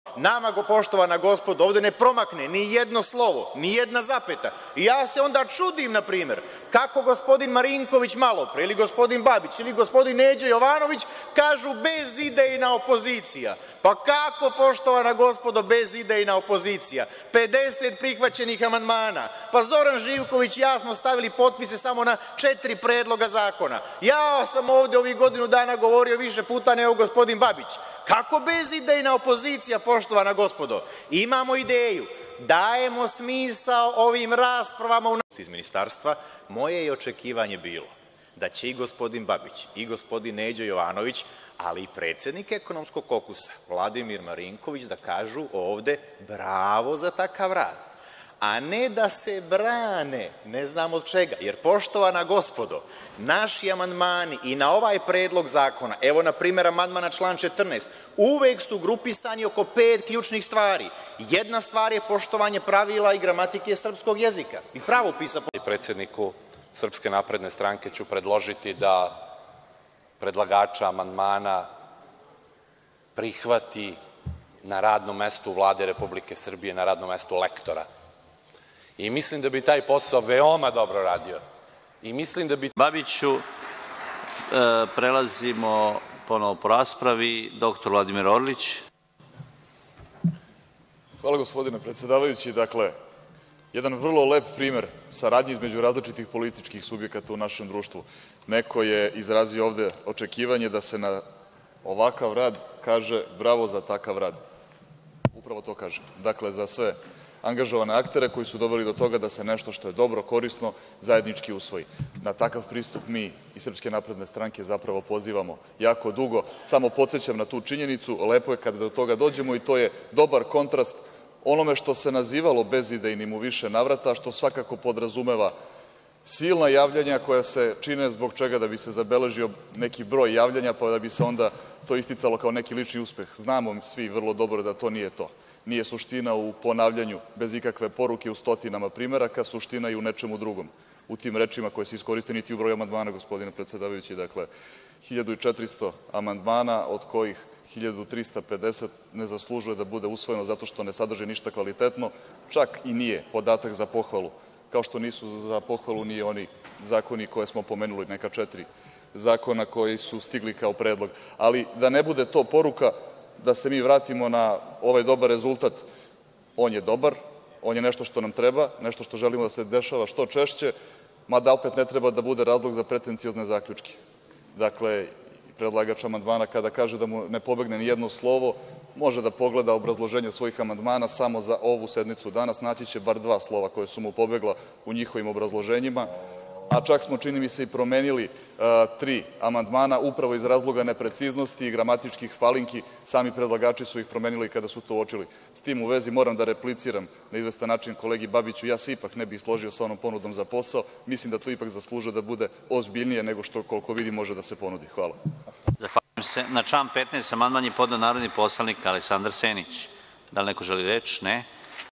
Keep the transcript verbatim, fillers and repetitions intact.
Nama, go poštovana gospodo, ovde ne promakne ni jedno slovo, ni jedna zapeta. I ja se onda čudim, na primer, kako gospodin Marinković malopre, ili gospodin Babić, ili gospodin Neđo Jovanović kažu bezidejna opozicija. Pa kako, poštovana gospodo, bezidejna opozicija? pedeset prihvaćenih amandmana. Pa Zoran Živković i ja smo stavili potpise samo na četiri predloga zakona. Ja sam ovde ovih godinu dana govorio više puta nego gospodin Babić. Kako bezidejna opozicija, poštovana gospodo? Imamo ideju, dajemo smisao ovim raspravama u iz ministarstva. Moje je očekivanje bilo da će i gospodin Babić i gospodin Neđo Jovanović, ali i predsednik ekonomskog kokusa Vladimir Marinković da kažu ovde bravo za takav rad, a ne da se brane ne znam od čega. Jer, poštovana gospodo, naši amandmani i na ovaj predlog zakona, evo na primer amandman na član četrnaest, uvek su grupisani oko pet ključnih stvari. Jedna stvar je poštovanje pravila i gramatike srpskog jezika i pravopisa. Predsedniku Srpske napredne stranke ću predložiti da predlagača amandmana prihvati na radnom mestu Vlade Republike Srbije, na radnom mestu lektora. I mislim da bi taj posao veoma dobro radio. I mislim da bi... Babiću, e, prelazimo ponovo po raspravi. Doktor Vladimir Orlić. Hvala, gospodine predsedavajući. Dakle, jedan vrlo lep primer saradnje između različitih političkih subjekata u našem društvu. Neko je izrazio ovde očekivanje da se na ovakav rad kaže bravo za takav rad. Upravo to kažem. Dakle, za sve angažovane aktere koji su doveli do toga da se nešto što je dobro, korisno, zajednički usvoji. Na takav pristup mi iz Srpske napredne stranke zapravo pozivamo jako dugo. Samo podsećam na tu činjenicu, lepo je kada do toga dođemo i to je dobar kontrast onome što se nazivalo bezidejnim u više navrata, što svakako podrazumeva silna javljanja koja se čine zbog čega da bi se zabeležio neki broj javljanja, pa da bi se onda to isticalo kao neki lični uspeh. Znamo svi vrlo dobro da to nije to. Nije suština u ponavljanju bez ikakve poruke u stotinama primeraka, suština je u nečemu drugom. U tim rečima koje se iskoriste niti u broju amandmana, gospodine predsedavajući. Dakle, hiljadu četiristo amandmana, od kojih hiljadu trista pedeset ne zaslužuje da bude usvojeno zato što ne sadrži ništa kvalitetno, čak i nije podatak za pohvalu, kao što nisu za pohvalu ni oni zakoni koje smo pomenuli, neka četiri zakona koji su stigli kao predlog. Ali da ne bude to poruka, da se mi vratimo na ovaj dobar rezultat. On je dobar, on je nešto što nam treba, nešto što želimo da se dešava što češće, mada opet ne treba da bude razlog za pretenciozne zaključke. Dakle, predlagač amandmana kada kaže da mu ne pobegne ni jedno slovo, može da pogleda obrazloženje svojih amandmana samo za ovu sednicu danas, naći će bar dva slova koje su mu pobegla u njihovim obrazloženjima, a čak smo, čini mi se, i promenili tri amandmana upravo iz razloga nepreciznosti i gramatičkih falinki. Sami predlagači su ih promenili kada su to uočili. S tim u vezi moram da repliciram na izvestan način kolegi Babiću. Ja se ipak ne bih složio sa onom ponudom za posao. Mislim da to ipak zaslužuje da bude ozbiljnije nego što, koliko vidim, može da se ponudi. Hvala. Zahvaljujem se. Na član petnaest amandman je podneo narodni poslanik Aleksandar Senić. Da li neko želi reč? Ne.